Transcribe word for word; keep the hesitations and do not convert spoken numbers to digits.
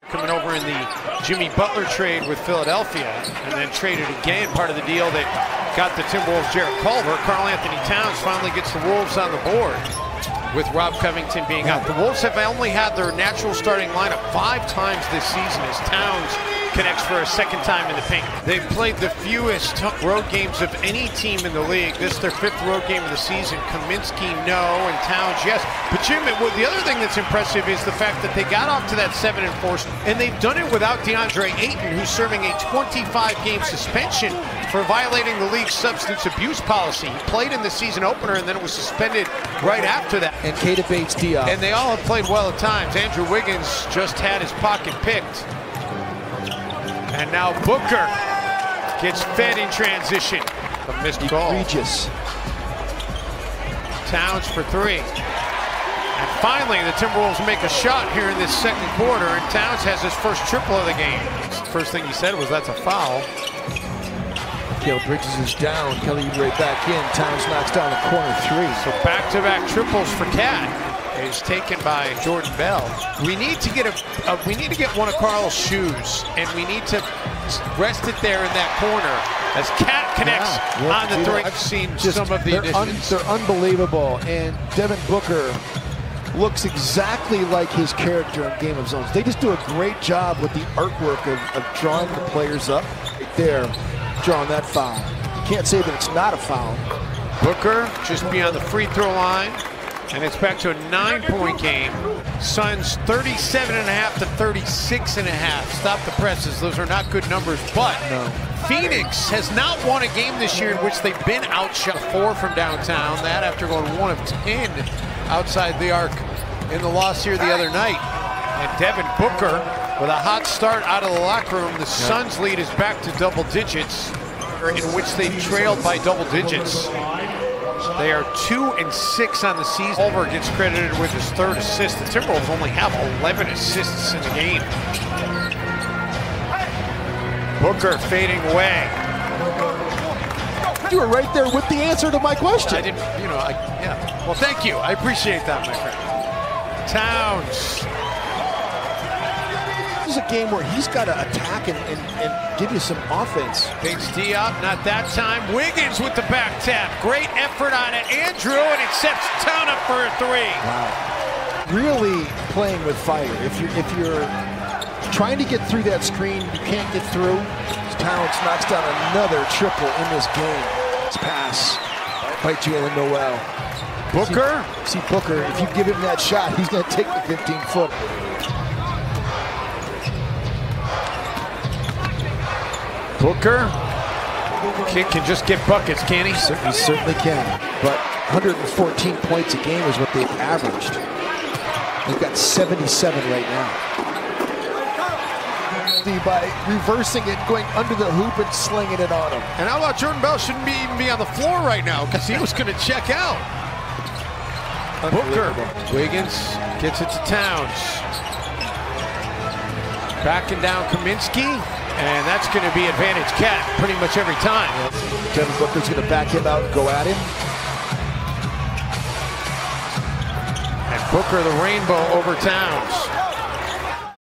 Coming over in the Jimmy Butler trade with Philadelphia, and then traded again, part of the deal that got the Timberwolves Jarrett Culver. Karl-Anthony Towns finally gets the Wolves on the board, with Rob Covington being out. The Wolves have only had their natural starting lineup five times this season as Towns connects for a second time in the paint. They've played the fewest road games of any team in the league. This is their fifth road game of the season. Kaminsky, no, and Towns, yes. But Jim, the other thing that's impressive is the fact that they got off to that seven and four, and they've done it without DeAndre Ayton, who's serving a twenty-five game suspension for violating the league's substance abuse policy. He played in the season opener and then was suspended right after that. And Keita Bates-Diop. And they all have played well at times. Andrew Wiggins just had his pocket picked. And now Booker gets fed in transition. A missed ball. Egregious. Towns for three. And finally, the Timberwolves make a shot here in this second quarter, and Towns has his first triple of the game. First thing he said was, "That's a foul." Mikal Bridges is down. Kelly Oubre back in. Towns knocks down a corner three. So back-to-back triples for Cat is taken by Jordan Bell. We need to get a, a we need to get one of Karl's shoes, and we need to rest it there in that corner as Cat connects yeah, on the three. That. I've seen Just, some of the they're additions. Un, they're unbelievable, and Devin Booker looks exactly like his character in Game of Zones. They just do a great job with the artwork of, of drawing the players up right there, drawing that foul. You can't say that it's not a foul. Booker just beyond the free throw line, and it's back to a nine-point game. Suns thirty-seven and a half to thirty-six and a half. Stop the presses. Those are not good numbers, but no. Phoenix has not won a game this year in which they've been outshot four from downtown. That after going one of ten outside the arc in the loss here the other night. And Devin Booker with a hot start out of the locker room. The Suns lead is back to double digits, in which they trailed by double digits. They are two and six on the season. Culver gets credited with his third assist. The Timberwolves only have eleven assists in the game. Booker fading away. You were right there with the answer to my question. I didn't, you know, I, yeah. Well, thank you. I appreciate that, my friend. Towns. This is a game where he's got to attack and, and, and give you some offense. Bates-Diop, not that time. Wiggins with the back tap. Great effort on it. Andrew, and it sets Town up for a three. Wow. Really playing with fire. If you're, if you're trying to get through that screen, you can't get through. Towns knocks down another triple in this game. It's pass by Jalen Noel. Booker. See, see Booker, if you give him that shot, he's going to take the fifteen foot. Booker. Kid can just get buckets, can he? He certainly, certainly can. But one hundred fourteen points a game is what they've averaged. They've got seventy-seven right now. By reversing it, going under the hoop and slinging it on him. And how about Jordan Bell shouldn't be even be on the floor right now because he was going to check out. Booker. Wiggins gets it to Towns. Backing down Kaminsky, and that's going to be advantage Cat pretty much every time. Devin Booker's going to back him out and go at him. And Booker the rainbow over Towns.